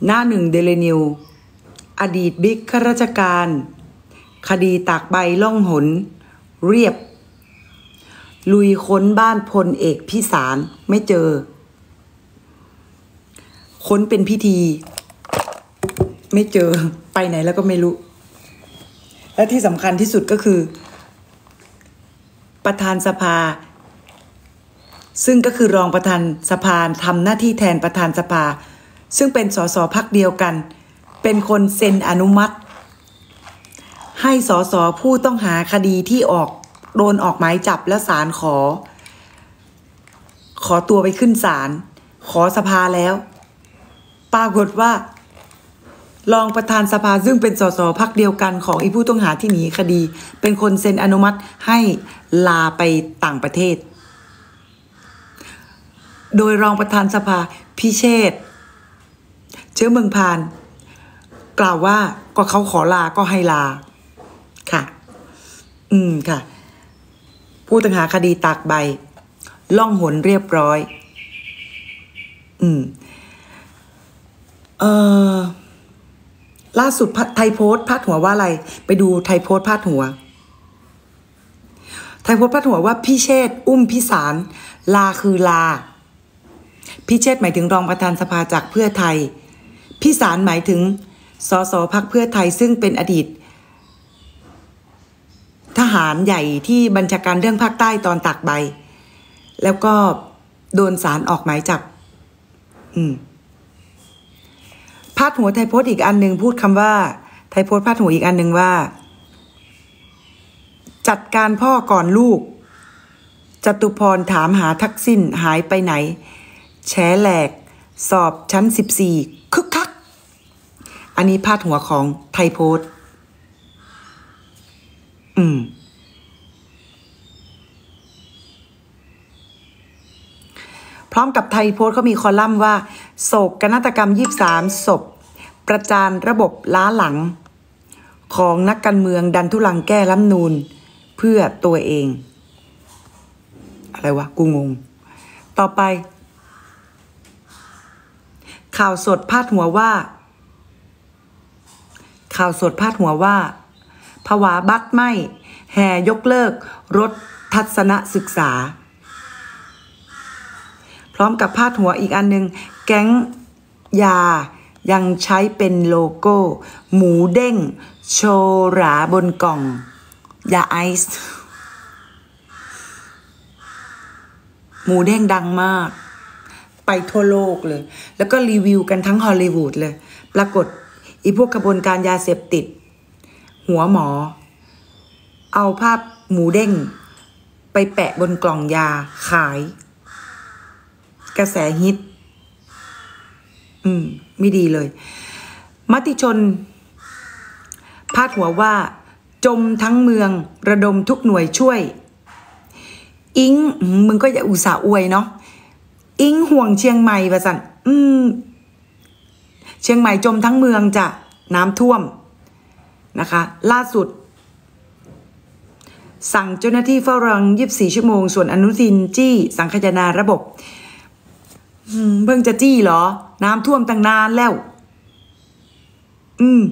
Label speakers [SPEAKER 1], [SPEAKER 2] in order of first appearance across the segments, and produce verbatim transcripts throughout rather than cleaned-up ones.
[SPEAKER 1] หน้าหนึ่งเดลินิวอดีตบิ๊กข้าราชการคดีตากใบล่องหนเรียบลุยค้นบ้านพลเอกพิสารไม่เจอค้นเป็นพิธีไม่เจอไปไหนแล้วก็ไม่รู้และที่สำคัญที่สุดก็คือประธานสภาซึ่งก็คือรองประธานสภาทำหน้าที่แทนประธานสภาซึ่งเป็นสสพรรคเดียวกันเป็นคนเซ็นอนุมัติให้สสผู้ต้องหาคดีที่ออกโดนออกหมายจับและศาลขอขอตัวไปขึ้นศาลขอสภาแล้วปรากฏว่ารองประธานสภาซึ่งเป็นสสพรรคเดียวกันของไอ้ผู้ต้องหาที่หนีคดีเป็นคนเซ็นอนุมัติให้ลาไปต่างประเทศโดยรองประธานสภาพิเชษฐ์เชื้อเมืองพานกล่าวว่าก็เขาขอลาก็ให้ลาค่ะอืมค่ะผู้ต้องหาคดีตากใบล่องหนเรียบร้อยอืมเอ่อล่าสุดไทยโพสต์พาดหัวว่าอะไรไปดูไทยโพสต์พาดหัวไทยโพสต์พาดหัวว่าพิเชษฐ์อุ้มพิสารลาคือลาพิเชษฐ์หมายถึงรองประธานสภาจากเพื่อไทยพิสารหมายถึงสสพรรคเพื่อไทยซึ่งเป็นอดีตทหารใหญ่ที่บัญชาการเรื่องภาคใต้ตอนตากใบแล้วก็โดนศาลออกหมายจับอืมพาดหัวไทยโพสต์อีกอันหนึ่งพูดคำว่าไทยโพสต์พาดหัวอีกอันหนึ่งว่าจัดการพ่อก่อนลูกจตุพรถามหาทักษิณหายไปไหนแฉแหลกสอบชั้นสิบสี่คึกคักอันนี้พาดหัวของไทยโพสต์อืมพร้อมกับไทยโพสต์เขามีคอลัมน์ว่าโศกนาฏกรรมยี่สิบสามศพประจานระบบล้าหลังของนักการเมืองดันทุลังแก้รัฐธรรมนูญเพื่อตัวเองอะไรวะกูงงต่อไปข่าวสดพาดหัวว่าข่าวสดพาดหัวว่าภาวะบัตรไหม้แห่ยกเลิกรถทัศนศึกษาพร้อมกับพาดหัวอีกอันนึงแก๊งยายังใช้เป็นโลโก้หมูเด้งโชว์หราบนกล่องยาไอซ์หมูเด้งดังมากไปทั่วโลกเลยแล้วก็รีวิวกันทั้งฮอลลีวูดเลยปรากฏอีพวกกระบวนการยาเสพติดหัวหมอเอาภาพหมูเด้งไปแปะบนกล่องยาขายกระแสฮิตอืมไม่ดีเลยมติชนพาดหัวว่าจมทั้งเมืองระดมทุกหน่วยช่วยอิงมึงก็อย่าอุตส่าห์อวยเนาะอิงห่วงเชียงใหม่ว่าสั่นอืมเชียงใหม่จมทั้งเมืองจะน้ำท่วมนะคะล่าสุดสั่งเจ้าหน้าที่เฝ้าระวังยี่สิบสี่ชั่วโมงส่วนอนุทินจี้สังคายนาระบบเพิ่งจะจี้เหรอน้ำท่วมตั้งนานแล้วอืม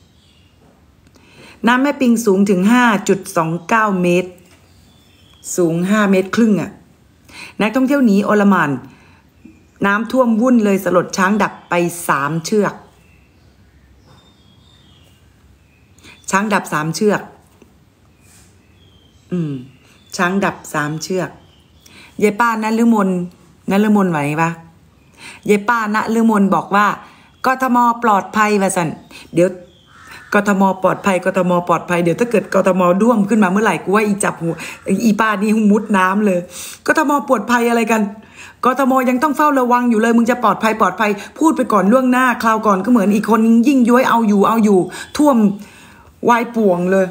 [SPEAKER 1] น้ำแม่ปิงสูงถึง ห้าจุดสองเก้า เมตรสูงห้าเมตรครึ่งอ่ะนักท่องเที่ยวหนีโอลหม่านน้ำท่วมวุ่นเลยสลดช้างดับไปสามเชือกช้างดับสามเชือกอืมช้างดับสามเชือกเยป้าณฤมลณฤมลไหวปะเยป้าณฤมลบอกว่ากทมปลอดภัยว่าสันเดี๋ยวกทมปลอดภัยกทมปลอดภัยเดี๋ยวถ้าเกิดกทมด้วมขึ้นมาเมื่อไหร่กูว่าอีจับหัวอีป้านี่มุดน้ำเลยกทมปลอดภัยอะไรกันกทมยังต้องเฝ้าระวังอยู่เลยมึงจะปลอดภัยปลอดภัยพูดไปก่อนล่วงหน้าคราวก่อนก็เหมือนอีกคนยิ่งย้วยเอาอยู่เอาอยู่ท่วมวายป่วงเลย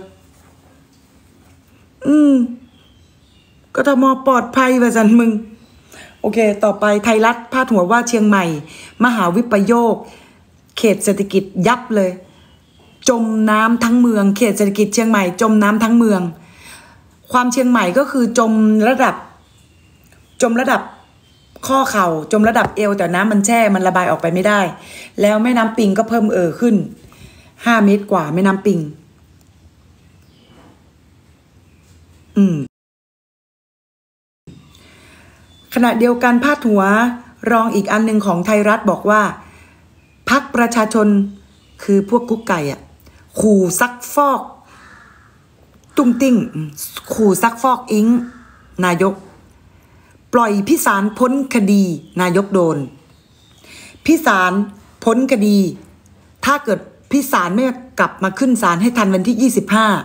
[SPEAKER 1] อืมกทมปลอดภัยว่าสันมึงโอเคต่อไปไทยรัฐพาดหัวว่าเชียงใหม่มหาวิปโยคเขตเศรษฐกิจยับเลยจมน้ำทั้งเมืองเขตเศรษฐกิจเชียงใหม่จมน้ำทั้งเมืองความเชียงใหม่ก็คือจมระดับจมระดับข้อเข่าจมระดับเอวแต่น้ำมันแช่มันระบายออกไปไม่ได้แล้วแม่น้ำปิงก็เพิ่มเอ่อขึ้นห้าเมตรกว่าแม่น้ำปิงอืมขณะเดียวกันพาดหัวรองอีกอันหนึ่งของไทยรัฐบอกว่าพรรคประชาชนคือพวกกุ๊กไก่อ่ะขู่ซักฟอกตุ้งติ้งขู่ซักฟอกอิงนายกปล่อยพิสารพ้นคดีนายกโดนพิสารพ้นคดีถ้าเกิดพิสารไม่กลับมาขึ้นศาลให้ทันวันที่ยี่สิบห้า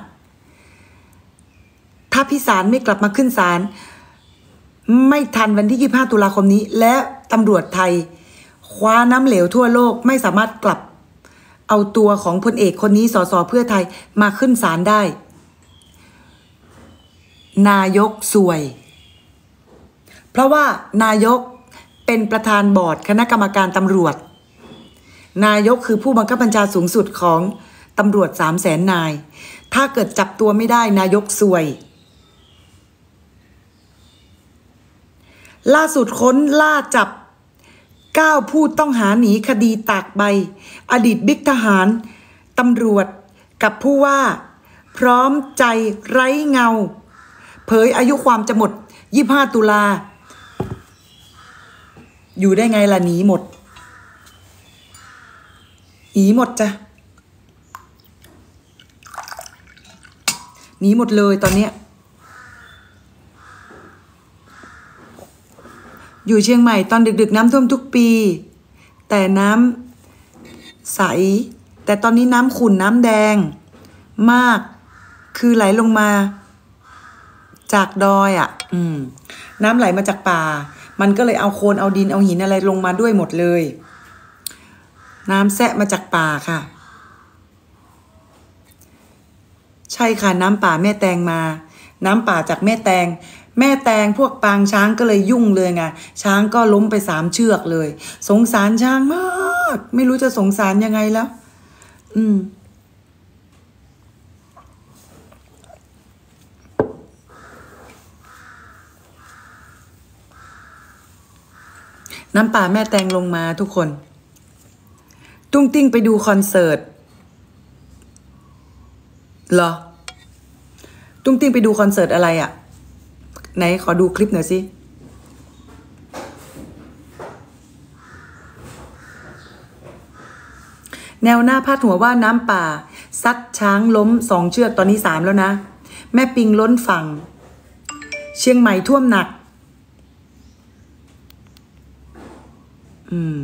[SPEAKER 1] ถ้าพิสารไม่กลับมาขึ้นศาลไม่ทันวันที่ยี่สิบห้าตุลาคมนี้และตำรวจไทยคว้าน้ำเหลวทั่วโลกไม่สามารถกลับเอาตัวของพลเอกคนนี้สสเพื่อไทยมาขึ้นศาลได้นายกซวยเพราะว่านายกเป็นประธานบอร์ดคณะกรรมการตำรวจนายกคือผู้บังคับบัญชาสูงสุดของตำรวจสามแสนนายถ้าเกิดจับตัวไม่ได้นายกซวยล่าสุดค้นล่าจับเก้าผู้ต้องหาหนีคดีตากใบอดีตบิ๊กทหารตำรวจกับผู้ว่าพร้อมใจไร้เงาเผยอายุความจะหมดยี่สิบห้าตุลาอยู่ได้ไงล่ะหนีหมดหนีหมดจ้ะหนีหมดเลยตอนเนี้ยอยู่เชียงใหม่ตอนดึกๆน้ำท่วมทุกปีแต่น้ำใสแต่ตอนนี้น้ำขุ่นน้ำแดงมากคือไหลลงมาจากดอยอ่ะอืมน้ำไหลมาจากป่ามันก็เลยเอาโคลนเอาดินเอาหินอะไรลงมาด้วยหมดเลยน้ำแซะมาจากป่าค่ะใช่ค่ะน้ำป่าแม่แตงมาน้ำป่าจากแม่แตงแม่แตงพวกปางช้างก็เลยยุ่งเลยไงช้างก็ล้มไปสามเชือกเลยสงสารช้างมากไม่รู้จะสงสารยังไงแล้วอืมน้ำป่าแม่แตงลงมาทุกคนตุ้งติ้งไปดูคอนเสิร์ตเหรอตุ้งติ้งไปดูคอนเสิร์ตอะไรอ่ะไหนขอดูคลิปหน่อยสิแนวหน้าพาดหัวว่าน้ำป่าซัดช้างล้มสองเชือกตอนนี้สามแล้วนะแม่ปิงล้นฝั่งเชียงใหม่ท่วมหนักอืม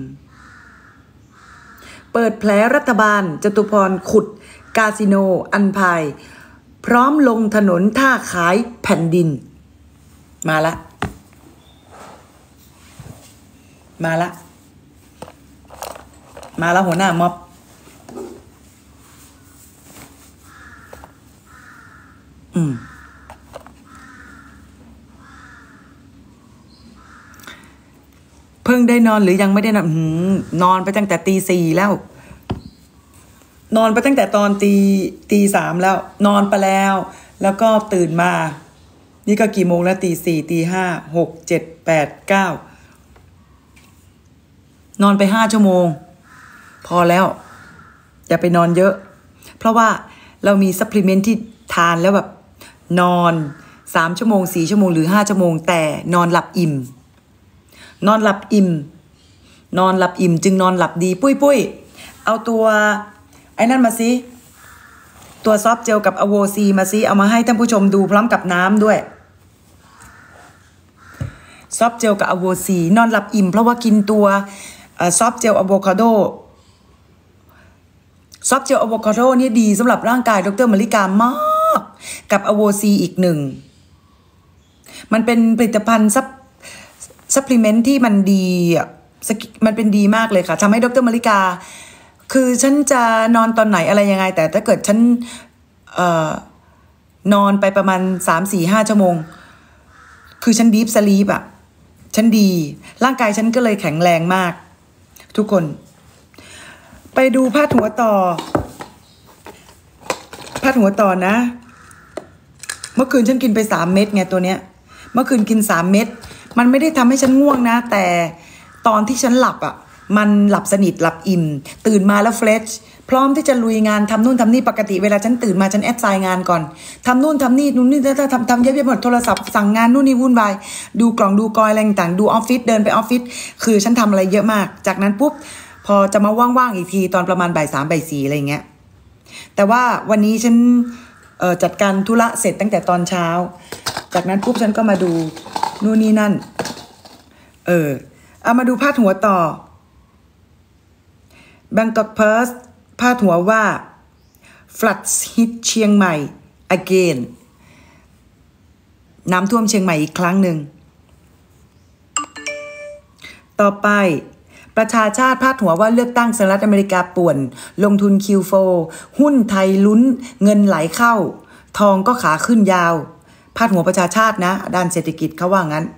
[SPEAKER 1] เปิดแผลรัฐบาลจตุพรขุดคาสิโนอันพายพร้อมลงถนนท่าขายแผ่นดินมาละมาละมาละหัวหน้าม็อบอืมเพิ่งได้นอนหรือยังไม่ได้นอนนอนไปตั้งแต่ตีสี่แล้วนอนไปตั้งแต่ตอนตีตีสามแล้วนอนไปแล้วแล้วก็ตื่นมานี่ก็กี่โมงแล้วตีสี่ตีห้าหกเจ็ดแปดเก้านอนไปห้าชั่วโมงพอแล้วอย่าไปนอนเยอะเพราะว่าเรามีซัพพลีเมนต์ที่ทานแล้วแบบนอนสามชั่วโมงสี่ชั่วโมงหรือห้าชั่วโมงแต่นอนหลับอิ่มนอนหลับอิ่มนอนหลับอิ่มจึงนอนหลับดีปุ้ยปุ้ยเอาตัวไอ้นั่นมาสิตัวซอฟเจลกับอโวซีมาสิเอามาให้ท่านผู้ชมดูพร้อมกับน้ำด้วยซอฟเจลกับอโวซีนอนหลับอิ่มเพราะว่ากินตัวซอฟเจลอะโวคาโดซอฟเจลอะโวคาโดนี่ดีสำหรับร่างกายดรมลิกามากกับอโวซีอีกหนึ่งมันเป็นผลิตภัณฑ์ซับซัพพลีเมนต์ที่มันดีอ่ะมันเป็นดีมากเลยค่ะทำให้ดรมลิกาคือฉันจะนอนตอนไหนอะไรยังไงแต่ถ้าเกิดฉันเอ่อนอนไปประมาณสามสี่ห้าชั่วโมงคือฉันดีฟสลีปอ่ะฉันดีร่างกายฉันก็เลยแข็งแรงมากทุกคนไปดูพาดหัวต่อพาดหัวต่อนะเมื่อคืนฉันกินไปสามเม็ดไงตัวเนี้ยเมื่อคืนกินสามเม็ดมันไม่ได้ทำให้ฉันง่วงนะแต่ตอนที่ฉันหลับอ่ะมันหลับสนิทหลับอิ่มตื่นมาแล้วเฟรชพร้อมที่จะลุยงานทำนู่นทำนี่ปกติเวลาฉันตื่นมาฉันแอดไซน์งานก่อนทำนู่นทำนี่นู่นนี่ถ้าทำทำเยอะๆหมดโทรศัพท์สั่งงานนู่นนี่วุ่นวายดูกล่องดูกอยอะไรต่างดูออฟฟิศเดินไปออฟฟิศคือฉันทำอะไรเยอะมากจากนั้นปุ๊บพอจะมาว่างๆอีกทีตอนประมาณบ่ายสามบ่ายสี่อะไรเงี้ยแต่ว่าวันนี้ฉันจัดการธุระเสร็จตั้งแต่ตอนเช้าจากนั้นปุ๊บฉันก็มาดูนู่นนี่นั่นเออเอามาดูพาดหัวต่อ Bangkok Post พาดหัวว่า floods hit เชียงใหม่ again น้ำท่วมเชียงใหม่อีกครั้งหนึ่งต่อไปประชาชาติพาดหัวว่าเลือกตั้งสหรัฐอเมริกาป่วนลงทุน คิว โฟร์ หุ้นไทยลุ้นเงินไหลเข้าทองก็ขาขึ้นยาวพาดหัวประชาชาตินะด้านเศรษฐกิจเขาว่างั้น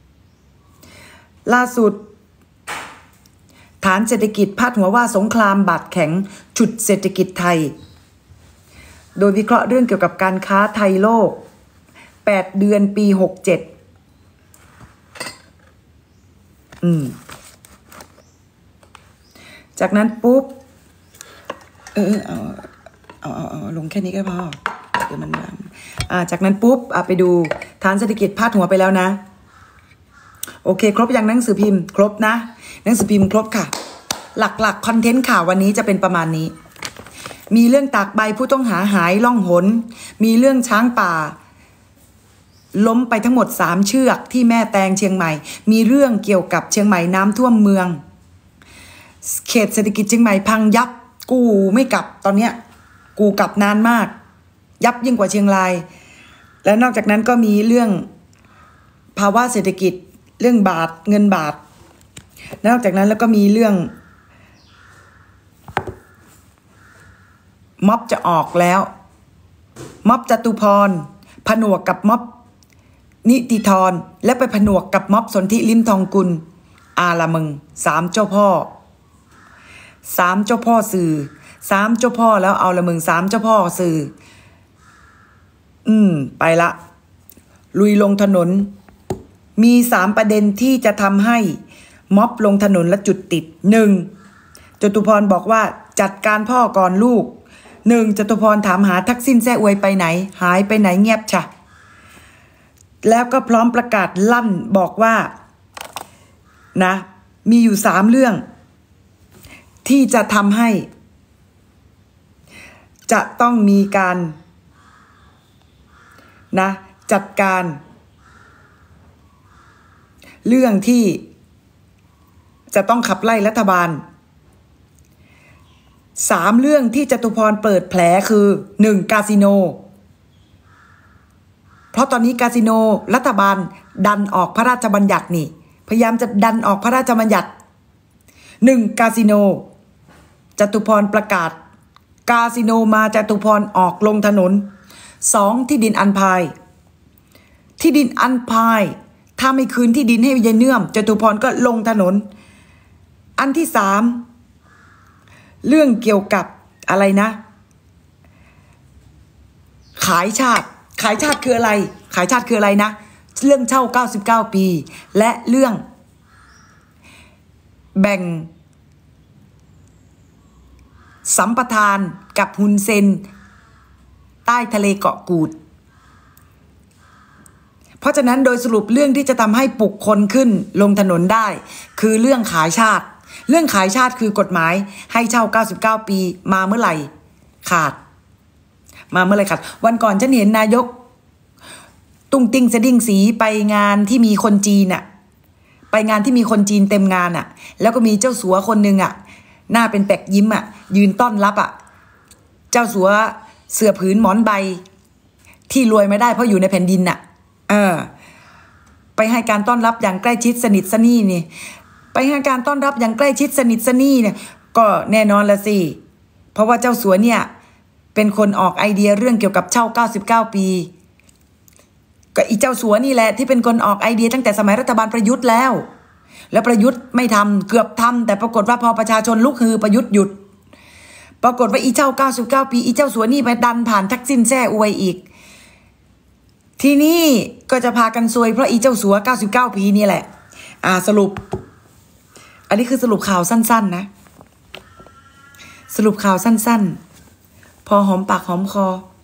[SPEAKER 1] ล่าสุดฐานเศรษฐกิจพาดหัวว่าสงครามบาดแข็งฉุดเศรษฐกิจไทยโดยวิเคราะห์เรื่องเกี่ยวกับการค้าไทยโลกแปดเดือนปีหกสิบเจ็ดอืมจากนั้นปุ๊บเออเอาเอาเอาเอาลงแค่นี้ก็พอเดี๋ยวมันอ่าจากนั้นปุ๊บอ่ะไปดูฐานเศรษฐกิจพาดหัวไปแล้วนะโอเคครบยังหนังสือพิมพ์ครบนะหนังสือพิมพ์ครบค่ะหลักๆคอนเทนต์ข่าววันนี้จะเป็นประมาณนี้มีเรื่องตากใบผู้ต้องหาหายล่องหนมีเรื่องช้างป่าล้มไปทั้งหมดสามเชือกที่แม่แตงเชียงใหม่มีเรื่องเกี่ยวกับเชียงใหม่น้ำท่วมเมืองเขตเศรษฐกิจเชียงใหม่พังยับกูไม่กลับตอนเนี้ยกูกลับนานมากยับยิ่งกว่าเชียงรายและนอกจากนั้นก็มีเรื่องภาวะเศรษฐกิจเรื่องบาทเงินบาทนอกจากนั้นแล้วก็มีเรื่องม็อบจะออกแล้วม็อบจตุพรผนวกกับม็อบนิติธรและไปผนวกกับม็อบสนธิลิ้มทองกุลอาละมึงสามเจ้าพ่อสามเจ้าพ่อสื่อสามเจ้าพ่อแล้วเอาละมึงสามเจ้าพ่อสื่ออืมไปละลุยลงถนนมีสามประเด็นที่จะทำให้ม็อบลงถนนและจุดติดหนึ่งจตุพรบอกว่าจัดการพ่อก่อนลูกหนึ่งจตุพรถามหาทักษิณแซ่อวยไปไหนหายไปไหนเงียบชะแล้วก็พร้อมประกาศลั่นบอกว่านะมีอยู่สามเรื่องที่จะทำให้จะต้องมีการนะจัดการเรื่องที่จะต้องขับไล่รัฐบาลสามเรื่องที่จตุพรเปิดแผลคือหนึ่งคาสิโนเพราะตอนนี้คาสิโนรัฐบาลดันออกพระราชบัญญัตินี่พยายามจะดันออกพระราชบัญญัติหนึ่งคาสิโนจตุพรประกาศคาสิโนมาจตุพรออกลงถนนสองที่ดินอันพายที่ดินอันพายถ้าไม่คืนที่ดินให้ยายเนื่อมจตุพรก็ลงถนนอันที่สามเรื่องเกี่ยวกับอะไรนะขายชาติขายชาติคืออะไรขายชาติคืออะไรนะเรื่องเช่าเก้าสิบเก้าปีและเรื่องแบ่งสัมปทานกับฮุนเซนใต้ทะเลเกาะกูดเพราะฉะนั้นโดยสรุปเรื่องที่จะทำให้ปลุกคนขึ้นลงถนนได้คือเรื่องขายชาติเรื่องขายชาติคือกฎหมายให้เช่าเก้าสิบเก้าปีมาเมื่อไหร่ขาดมาเมื่อไหร่ขาดวันก่อนฉันเห็นนายกตุ้งติ้งสะดิ้งสีไปงานที่มีคนจีนอะไปงานที่มีคนจีนเต็มงานอะแล้วก็มีเจ้าสัวคนหนึ่งอะหน้าเป็นแปกยิ้มอะยืนต้อนรับอะเจ้าสัวเสือผืนหมอนใบที่รวยไม่ได้เพราะอยู่ในแผ่นดินอะเออไปให้การต้อนรับอย่างใกล้ชิดสนิทสนี่นี่ไปให้การต้อนรับอย่างใกล้ชิดสนิทสนี่เนี่ยก็แน่นอนละสิเพราะว่าเจ้าสัวเนี่ยเป็นคนออกไอเดียเรื่องเกี่ยวกับเช่าเก้าสิบเก้าปีก็อีเจ้าสัวนี่แหละที่เป็นคนออกไอเดียตั้งแต่สมัยรัฐบาลประยุทธ์แล้วแล้วประยุทธ์ไม่ทำเกือบทำแต่ปรากฏว่าพอประชาชนลุกฮือประยุทธ์หยุดปรากฏว่าอีเจ้าเก้าสิบเก้าปีอีเจ้าสัวนี่ไปดันผ่านทักษิณแซ่อวยอีกที่นี่ก็จะพากันซวยเพราะอีเจ้าสัวเก้าสิบเก้าปีนี่แหละอ่าสรุปอันนี้คือสรุปข่าวสั้นๆนะสรุปข่าวสั้นๆพอหอมปากหอมคอ